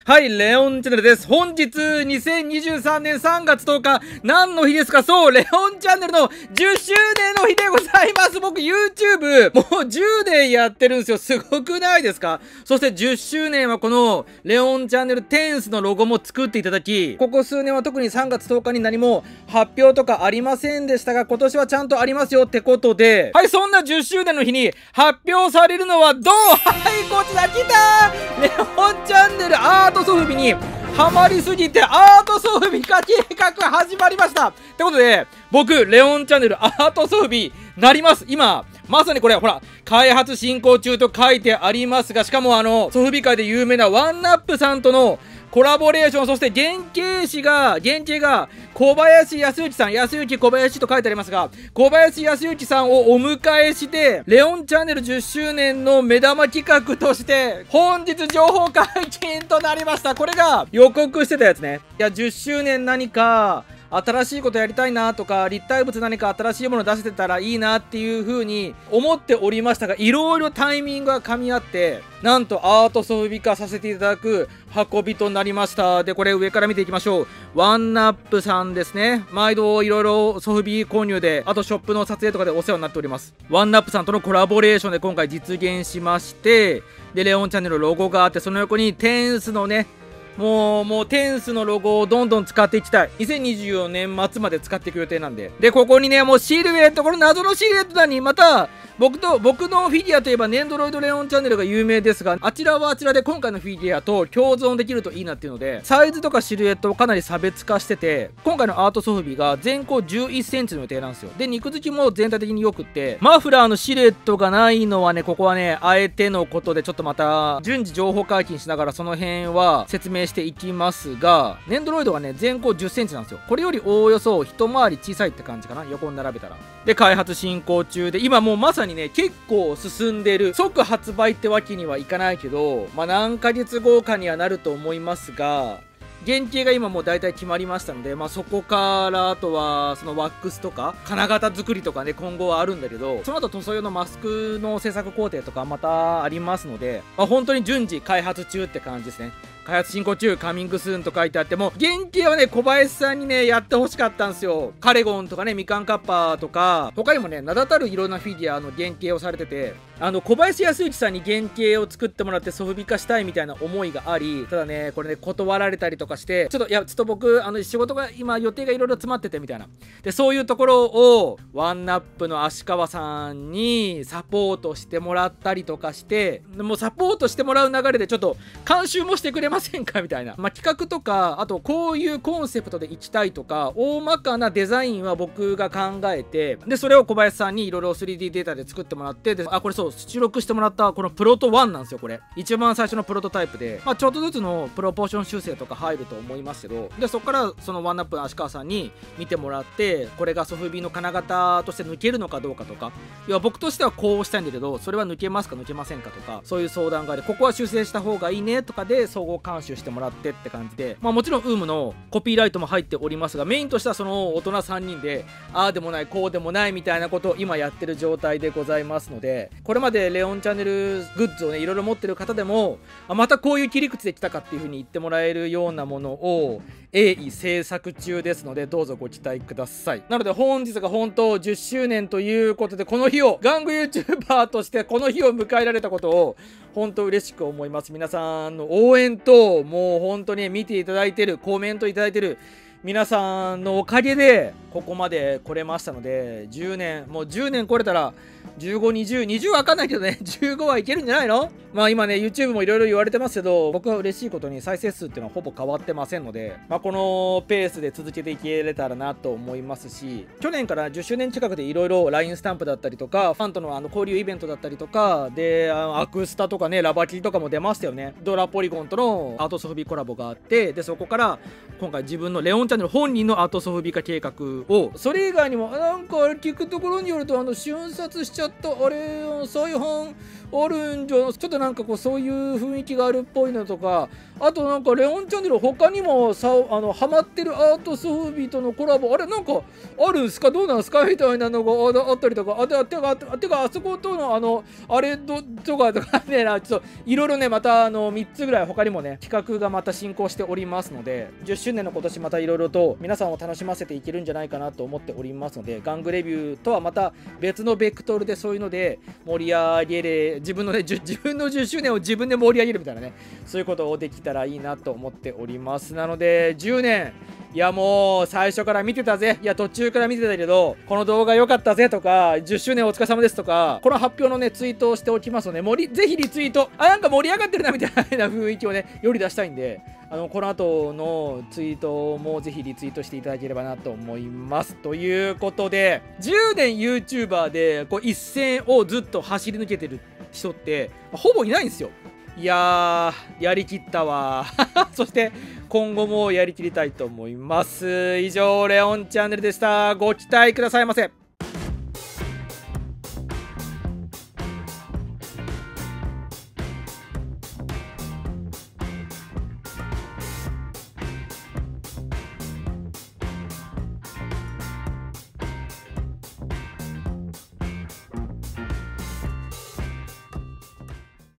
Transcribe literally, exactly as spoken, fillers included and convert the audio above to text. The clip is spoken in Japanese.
はい、レオンチャンネルです。本日、にせんにじゅうさんねんさんがつとおか、何の日ですか？そう、レオンチャンネルのじゅっしゅうねんの日でございます。僕、YouTube、もうじゅうねんやってるんですよ。すごくないですか？そしてじゅっしゅうねんはこの、レオンチャンネルテンスのロゴも作っていただき、ここ数年は特にさんがつとおかに何も発表とかありませんでしたが、今年はちゃんとありますよってことで、はい、そんなじゅっしゅうねんの日に発表されるのはどう？はい、こちら来たー！レオンチャンネルアートソフビにハマりすぎてアートソフビ化計画始まりました。ってことで、僕、レオンチャンネルアートソフビなります。今、まさにこれ、ほら、開発進行中と書いてありますが、しかもあの、ソフビ界で有名なワンナップさんとのコラボレーション、そして原型師が、原型が小林康之さん、康之小林と書いてありますが、小林康之さんをお迎えして、レオンチャンネルじゅっしゅうねんの目玉企画として、本日情報解禁となりました。これが予告してたやつね。いや、じゅっしゅうねん何か、新しいことやりたいなとか、立体物何か新しいもの出せてたらいいなっていう風に思っておりましたが、いろいろタイミングが噛み合って、なんとアートソフビ化させていただく運びとなりました。で、これ上から見ていきましょう。ワンナップさんですね。毎度いろいろソフビ購入で、あとショップの撮影とかでお世話になっております。ワンナップさんとのコラボレーションで今回実現しまして、で、レオンチャンネルロゴがあって、その横にテンスのね、もう、もう、テンスのロゴをどんどん使っていきたい。にせんにじゅうよねん末まで使っていく予定なんで。で、ここにね、もうシルエット、この謎のシルエットだに、また、僕と、僕のフィギュアといえば、ネンドロイドレオンチャンネルが有名ですが、あちらはあちらで今回のフィギュアと共存できるといいなっていうので、サイズとかシルエットをかなり差別化してて、今回のアートソフビが全高じゅういっセンチの予定なんですよ。で、肉付きも全体的に良くって、マフラーのシルエットがないのはね、ここはね、あえてのことで、ちょっとまた、順次情報解禁しながらその辺は説明していきますが、ネンドロイドがね、全高じゅっセンチなんですよ。これよりおおよそ一回り小さいって感じかな。横に並べたら。で、開発進行中で、今もうまさにね、結構進んでる。即発売ってわけにはいかないけど、まあ何ヶ月後かにはなると思いますが、原型が今もう大体決まりましたので、まあそこからあとは、そのワックスとか、金型作りとかね、今後はあるんだけど、その後塗装用のマスクの製作工程とかまたありますので、まあ本当に順次開発中って感じですね。開発進行中、カミングスーンと書いてあっても、原型はね、小林さんにね、やってほしかったんですよ。カレゴンとかね、みかんカッパーとか、他にもね、名だたるいろんなフィギュアの原型をされてて、あの、小林康之さんに原型を作ってもらってソフビ化したいみたいな思いがあり、ただね、これね、断られたりとかして、ちょっと、いや、ちょっと僕、あの、仕事が今予定がいろいろ詰まっててみたいな。で、そういうところを、ワンナップの足川さんにサポートしてもらったりとかして、もうサポートしてもらう流れでちょっと、監修もしてくれますませんかみたいな。まあ、企画とか、あとこういうコンセプトで行きたいとか、大まかなデザインは僕が考えて、で、それを小林さんにいろいろ スリーディー データで作ってもらって、で、あ、これそう、出力してもらったこのプロトワンなんですよ、これ。一番最初のプロトタイプで、まあ、ちょっとずつのプロポーション修正とか入ると思いますけど、で、そこからそのワンナップの足川さんに見てもらって、これがソフビの金型として抜けるのかどうかとか、いや、僕としてはこうしたいんだけど、それは抜けますか抜けませんかとか、そういう相談があり、ここは修正した方がいいねとかで総合監修してもらってって感じで、まあもちろん ウーム のコピーライトも入っておりますが、メインとしてはその大人さんにんで、ああでもないこうでもないみたいなことを今やってる状態でございますので、これまでレオンチャンネルグッズをね、いろいろ持ってる方でも、あ、またこういう切り口で来たかっていう風に言ってもらえるようなものを鋭意制作中ですので、どうぞご期待ください。なので本日が本当じゅっしゅうねんということで、この日を、玩具 YouTuber としてこの日を迎えられたことを本当嬉しく思います。皆さんの応援と、もう本当に見ていただいてる、コメントいただいてる皆さんのおかげでここまで来れましたので、じゅうねん、もうじゅうねん来れたらじゅうご、にじゅう、にじゅうわかんないけどね、じゅうごはいけるんじゃないの？まあ今ね、YouTube もいろいろ言われてますけど、僕は嬉しいことに再生数っていうのはほぼ変わってませんので、まあこのペースで続けていけれたらなと思いますし、去年からじゅっしゅうねん近くでいろいろ ライン スタンプだったりとか、ファンとのあの交流イベントだったりとか、で、あのアクスタとかね、ラバキリとかも出ましたよね。ドラポリゴンとのアートソフビコラボがあって、で、そこから今回自分のレオンチャンネルャンネル本人のアートソフビ化計画を、それ以外にもなんか聞くところによると、あの瞬殺しちゃったあれ再販あるんじゃ、ちょっとなんかこうそういう雰囲気があるっぽいのとか、あとなんかレオンチャンネル他にもさ、あのハマってるアートソフビとのコラボ、あれなんかあるんすか、どうなんすかみたいなのがあったりとか、あてかてかてかあそことのあのあれどとかとかね、ちょっといろいろね、またあのみっつぐらい他にもね企画がまた進行しておりますので、じゅっしゅうねんの今年またいろいろと皆さんを楽しませていけるんじゃないかなと思っておりますので、玩具レビューとはまた別のベクトルでそういうので盛り上げれ、自分のね自分のじゅっしゅうねんを自分で盛り上げるみたいなね、そういうことをできたらいいなと思っております。なのでじゅうねん、いやもう最初から見てたぜ、いや途中から見てたけどこの動画良かったぜとか、じゅっしゅうねんお疲れ様ですとか、この発表のねツイートをしておきますので、盛りぜひリツイート、あなんか盛り上がってるなみたいな雰囲気をねより出したいんで、あのこの後のツイートもぜひリツイートしていただければなと思います。ということで、じゅうねん YouTuber でこう一線をずっと走り抜けてる人ってほぼいないんですよ。いやーやりきったわそして今後もやりきりたいと思います。以上レオンチャンネルでした。ご期待くださいませ。